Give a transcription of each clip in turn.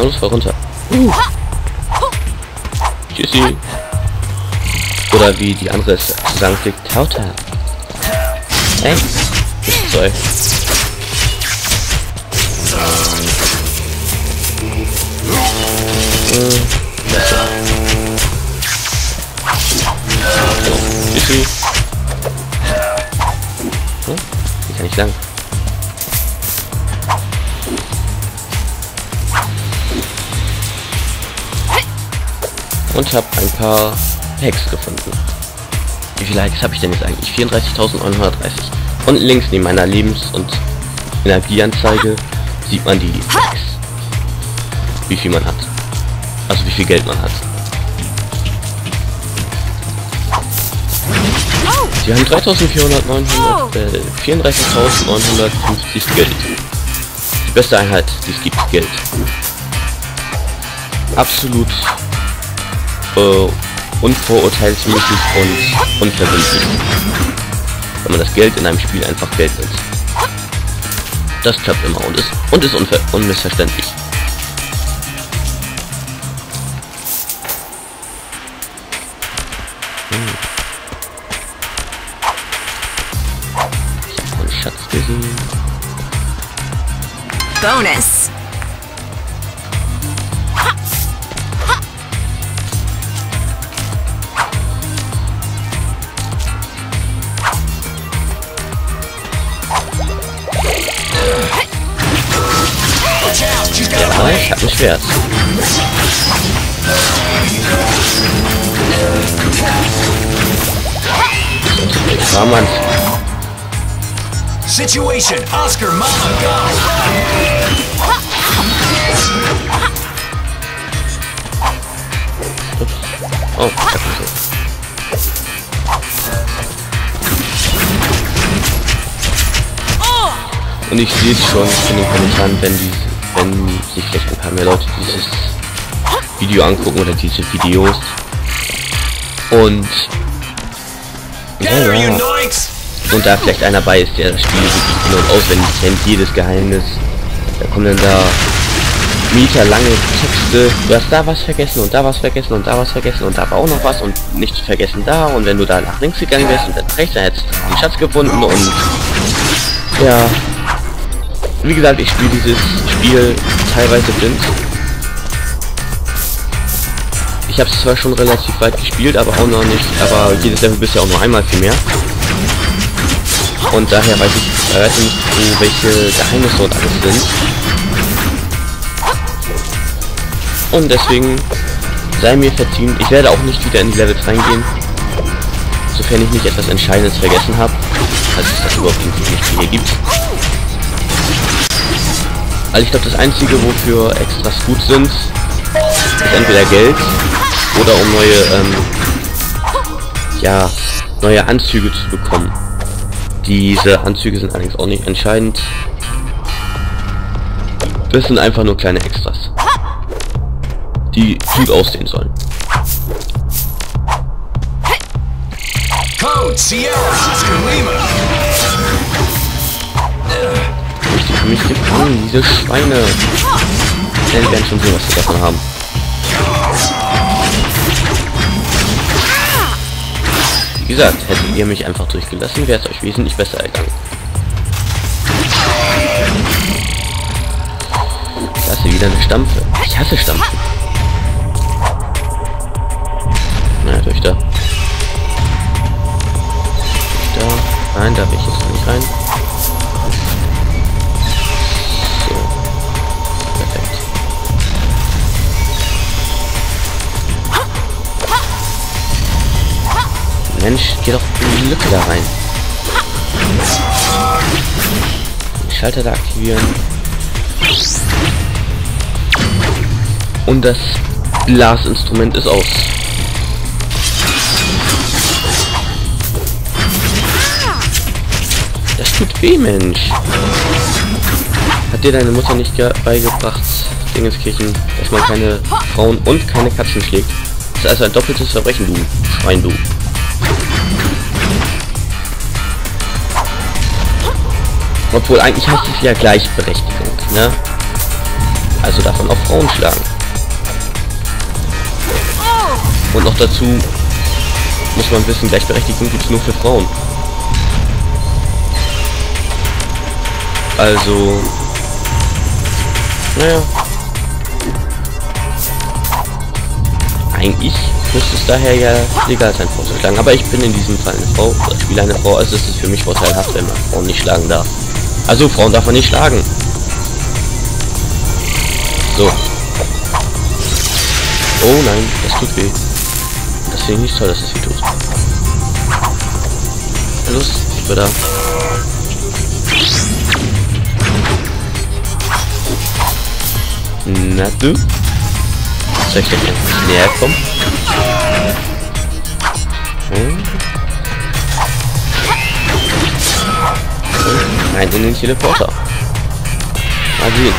Alles voll runter. Tschüssi. Oder wie die andere es sagen pflegt, Tauta. Hey, das Zeug. Tschüssi. Wie kann ich lang? Und habe ein paar Hacks gefunden. Wie viele Hacks habe ich denn jetzt eigentlich? 34.930. Und links neben meiner Lebens- und Energieanzeige sieht man die Hacks. Wie viel man hat. Also wie viel Geld man hat. Sie haben 34.950 Geld. Die beste Einheit, die es gibt, Geld. Absolut unvorurteilsmäßig und unverbindlich. Wenn man das Geld in einem Spiel einfach Geld nimmt. Das klappt immer und ist unmissverständlich. Ich hab einen Schatz gesehen. Bonus. Ja, ich hab ein Schwert. Mann. Situation, Oscar, Mama, go! Oh, und ich sehe es schon in den Kommentaren, wenn sich vielleicht ein paar mehr Leute dieses Video angucken oder diese Videos und und da vielleicht einer bei ist, der das Spiel wirklich in- und auswendig kennt, jedes Geheimnis, da kommen dann da meterlange Texte, du hast da was vergessen und da was vergessen und da was vergessen und da war auch noch was und nichts vergessen da, und wenn du da nach links gegangen wärst und dann nach rechts, dann hättest du den Schatz gefunden. Und ja, wie gesagt, ich spiele dieses Spiel teilweise blind. Ich habe es zwar schon relativ weit gespielt, aber auch noch nicht, aber jedes Level bisher auch nur einmal viel mehr. Und daher weiß ich nicht, welche Geheimnisse dort alles sind. Und deswegen sei mir verziehen, ich werde auch nicht wieder in die Levels reingehen, sofern ich nicht etwas Entscheidendes vergessen habe, falls es das überhaupt in diesem Spiel hier gibt. Also ich glaube, das einzige, wofür Extras gut sind, ist entweder Geld oder um neue Anzüge zu bekommen. Diese Anzüge sind allerdings auch nicht entscheidend. Das sind einfach nur kleine Extras, die gut aussehen sollen. Code Sierra Oscar Lima. Die haben mich gefangen, diese Schweine. Die werden schon sehen, was sie davon haben. Wie gesagt, hättet ihr mich einfach durchgelassen, wäre es euch wesentlich besser ergangen. Ich hasse wieder eine Stampfe. Ich hasse Stampfen. Na, durch da. Durch da. Nein, da will ich jetzt nicht rein. So. Perfekt. Mensch, geh doch in die Lücke da rein. Den Schalter da aktivieren. Und das Blasinstrument ist aus. Das tut weh, Mensch. Hat dir deine Mutter nicht beigebracht, Dingenskirchen, dass man keine Frauen und keine Katzen schlägt? Das ist also ein doppeltes Verbrechen, du Schwein, du. Obwohl, eigentlich heißt es ja Gleichberechtigung, ne? Also darf man auch Frauen schlagen. Und noch dazu muss man wissen, Gleichberechtigung gibt es nur für Frauen. Also, naja. Eigentlich müsste es daher ja legal sein, Frauen zu schlagen. Aber ich bin in diesem Fall eine Frau, oder spiele eine Frau, also ist es für mich vorteilhaft, wenn man Frauen nicht schlagen darf. Also Frauen darf man nicht schlagen. So. Oh nein, das tut weh. Das finde ich nicht toll, dass es weh tut. Los, ich bin da. Na du? Soll ich denn jetzt näher kommen? Und rein in den Teleporter. Mal sehen.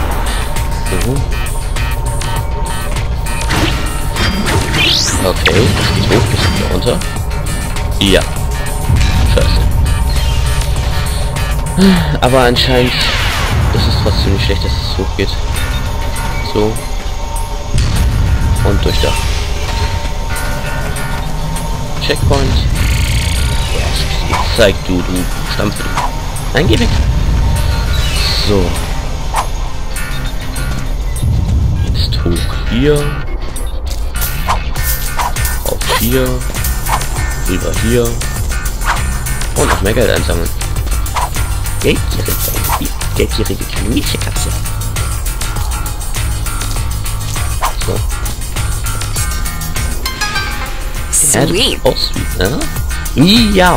Okay, das geht hoch, das geht runter. Ja. Scheiße. Aber anscheinend ist es trotzdem nicht schlecht, dass es hochgeht. So. Und durch da. Checkpoint. Ja, zeig du Stampfe. Nein, geh weg. So. Jetzt hoch hier. Auf hier. Rüber hier. Und noch mehr Geld einsammeln. Geldgierige Mietchekatze. So. Sweet. Oh, sweet, ne? Ja.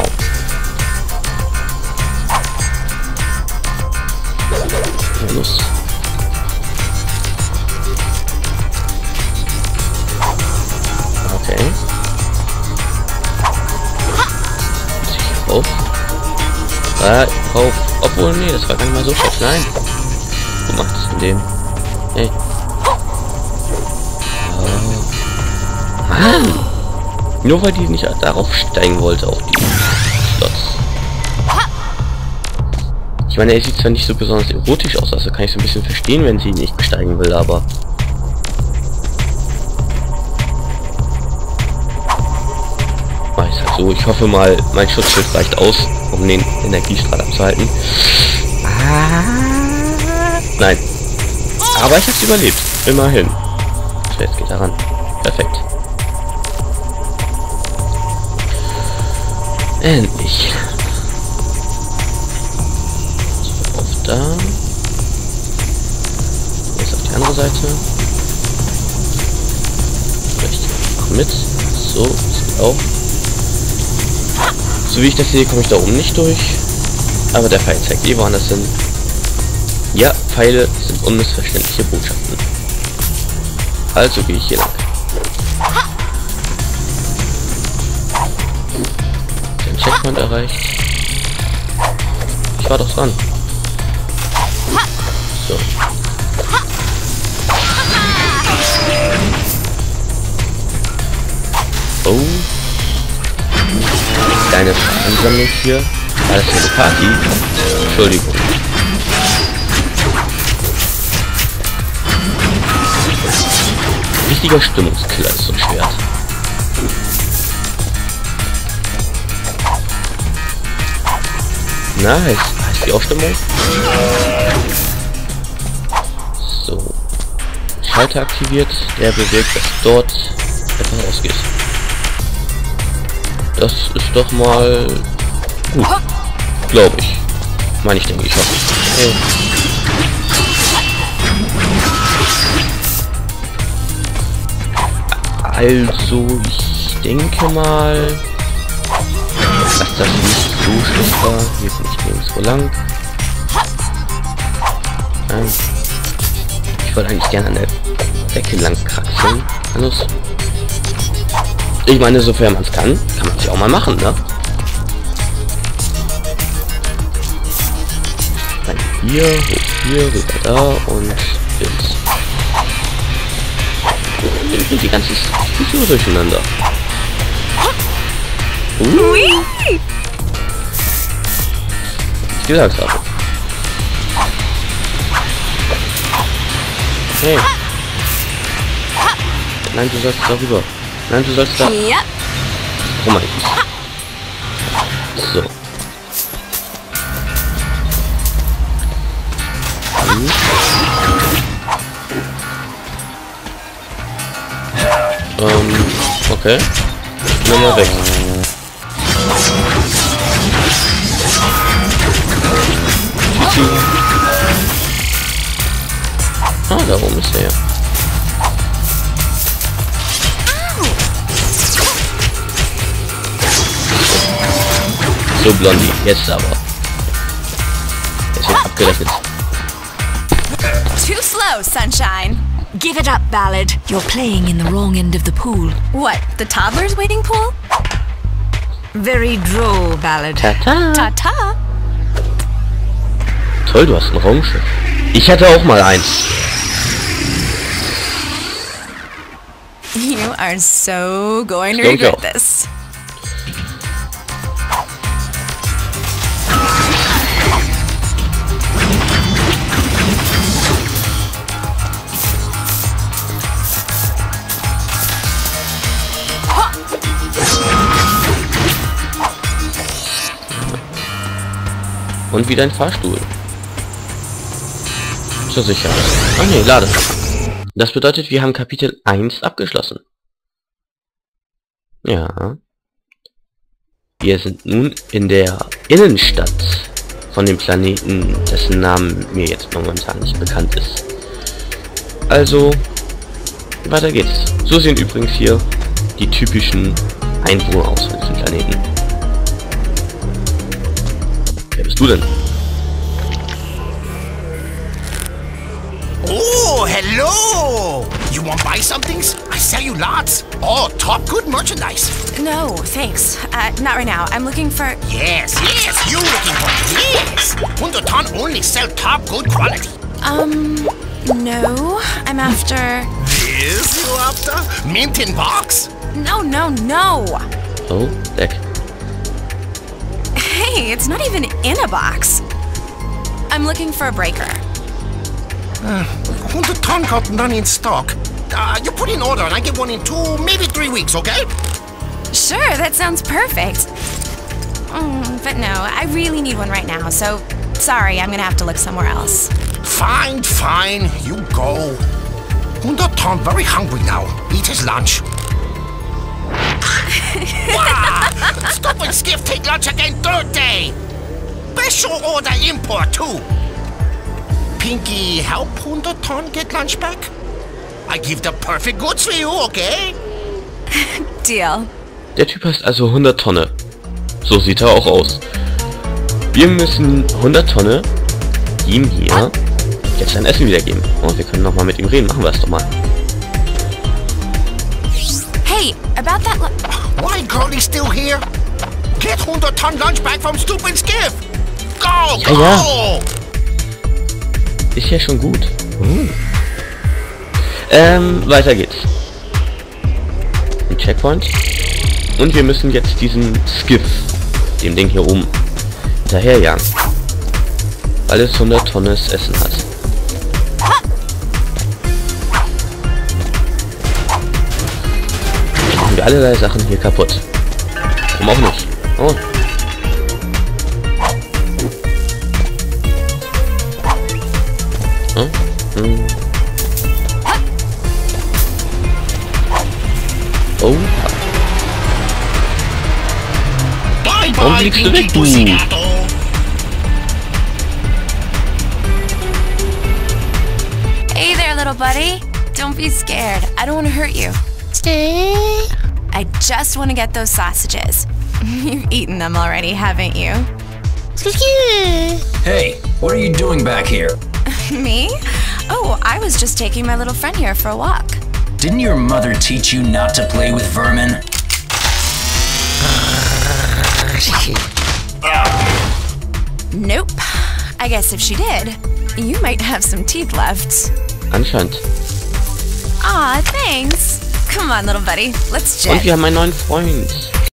Los. Okay. Auf. Auf. Obwohl, nee, das war gar nicht mal so schlecht. Nein. Du machst es in dem. Hey. Mann. Nur weil die nicht darauf steigen wollte, auf die Slots. Ich meine, er sieht zwar nicht so besonders erotisch aus, also kann ich so ein bisschen verstehen, wenn sie nicht besteigen will, aber... Ist halt so, ich hoffe mal, mein Schutzschild reicht aus, um den Energiestrahl abzuhalten. Nein. Aber ich hab's überlebt. Immerhin. So, jetzt geht er ran. Perfekt. Endlich. So, auf da. Jetzt auf die andere Seite. Vielleicht noch mit. So, das geht auch. So wie ich das sehe, komme ich da oben nicht durch. Aber der Pfeil zeigt eh woanders hin. Ja, Pfeile sind unmissverständliche Botschaften. Also gehe ich hier lang. Den Checkpoint erreicht. Ich war doch dran. So. Oh. Kleine Ansammlung hier. Alles für eine Party. Entschuldigung. Richtiger Stimmungskiller ist so ein Schwert. Na, heißt die Aufstimmung? So. Schalter aktiviert, der bewirkt, dass dort etwas ausgeht. Das ist doch mal gut. Glaube ich. Meine ich, denke ich hoffe. Okay. Also, ich denke mal, dass das nicht so schlecht war. Hier bin ich nirgendwo lang. Ich wollte eigentlich gerne an der Decke lang kraxeln. Los. Ich meine, sofern man es kann man es ja auch mal machen, ne? Dann hier, hoch hier, rüber da und jetzt. Und die ganze Figur durcheinander. Ich gesagt habe. Hey. Nein, du sollst darüber. Nein, du sollst da. Yep. Oh mein Gott. So. Okay. Nimm mal weg. Ah, da oben ist er ja. So, Blondie, jetzt aber. Jetzt wird abgerechnet. Too slow, sunshine. Give it up, Ballad. You're playing in the wrong end of the pool. What, the toddler's waiting pool? Very droll, Ballad. Tata. Ta-ta. Toll, du hast ein Raumschiff. Ich hatte auch mal eins. You are so going to Don't regret go. this. Und wieder ein Fahrstuhl. Zur Sicherheit. Ah ne, Lade. Das bedeutet, wir haben Kapitel 1 abgeschlossen. Ja. Wir sind nun in der Innenstadt von dem Planeten, dessen Namen mir jetzt momentan nicht bekannt ist. Also, weiter geht's. So sehen übrigens hier die typischen Einwohner aus von diesem Planeten. Wer bist du denn? Oh, hello! You want to buy some things? I sell you lots. Oh, top good merchandise. No, thanks. Not right now. I'm looking for... Yes, you looking for yes. 100 ton only sell top good quality. No. I'm after... This you after? Mint in box? No. Oh, Deck. Hey, it's not even in a box. I'm looking for a breaker. 100 ton got none in stock. You put in order and I get one in 2, maybe 3 weeks, okay? Sure, that sounds perfect. But no, I really need one right now, so sorry, I'm gonna have to look somewhere else. Fine, you go. 100 ton very hungry now. Eat his lunch. Wow! Stupid skiff take lunch again third day. Special order import too. Pinky, help 100 ton get lunch back? I give the perfect goods for you, okay? Deal. Der Typ heißt also 100 Tonne. So sieht er auch aus. Wir müssen 100 Tonne ihm hier jetzt sein Essen wiedergeben. Und wir können noch mal mit ihm reden. Machen wir es doch mal. Hey, about that... Why girlie still here? Get 100 ton lunch back from stupid skiff. Go, go! Ja. Ist ja schon gut. Weiter geht's. Ein Checkpoint. Und wir müssen jetzt diesen Skiff, dem Ding hier oben, hinterherjagen. Weil es 100 Tonnes Essen hat. Dann machen wir allerlei Sachen hier kaputt. Warum auch nicht? Oh. Oh. Warum fliegst du weg, du? Hey there, little buddy. Don't be scared. I don't want to hurt you. I just want to get those sausages. You've eaten them already, haven't you? Hey, what are you doing back here? Me? Oh, I was just taking my little friend here for a walk. Didn't your mother teach you not to play with vermin? Nope. I guess if she did, you might have some teeth left. Anscheinend. Aw, thanks. Come on, little buddy. Let's Und jet. wir haben einen neuen Freund.